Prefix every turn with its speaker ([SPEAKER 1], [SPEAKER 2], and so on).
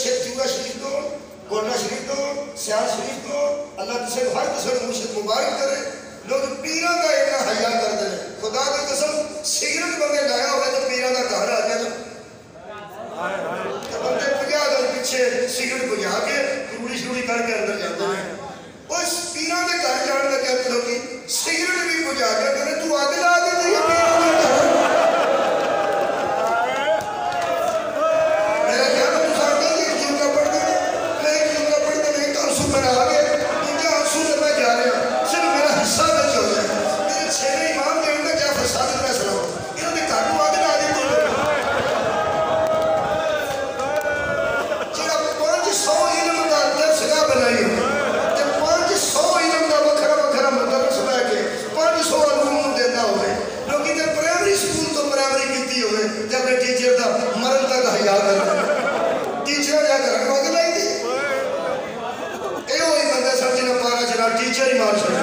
[SPEAKER 1] शेख चूड़ा शरीफ दो, गोलना शरीफ दो, सियाल शरीफ दो, अल्लाह किसी हर किसी मुर्शिद मुबारक करे। लोग पीरों का इतना हया करते हैं, खुदा की कसम सिगरेट बंदे लाया हुआ तो पीरों का घर आ गया ना बंदे 50 दिन पीछे सिगरेट बुझा के रूड़ी शूड़ी करके अंदर जाते हैं। उस पीरों के घर जाने का क्या लोग सिगरेट भी बुझा के कहते तू आगे ला दे मेरा क्या तू साथ जुमला पढ़ दे मैं जुमला पढ़ दे नहीं आंसू बना आ गए तुझे आंसू से मैं जा रहा सिर्फ मेरा हिस्सा बच हो जाए मेरे छेवे इमाम के अंदर क्या फसाद मैं सुनाऊं इन्होंने घर को आगे ला दी जरा 500 इल्म का दर्शगा बनाई ते 500 इल्म का वखरा वखरा मदरस बना के 500 अलूम देता हुए लोग इधर प्राइमरी स्कूल तो प्राइमरी की हुए जब टीचर का मरण तक हया करते टीचर या घर को आगे लाई थी ए वही बंदा समझना पारा चला टीचर ही मार सकता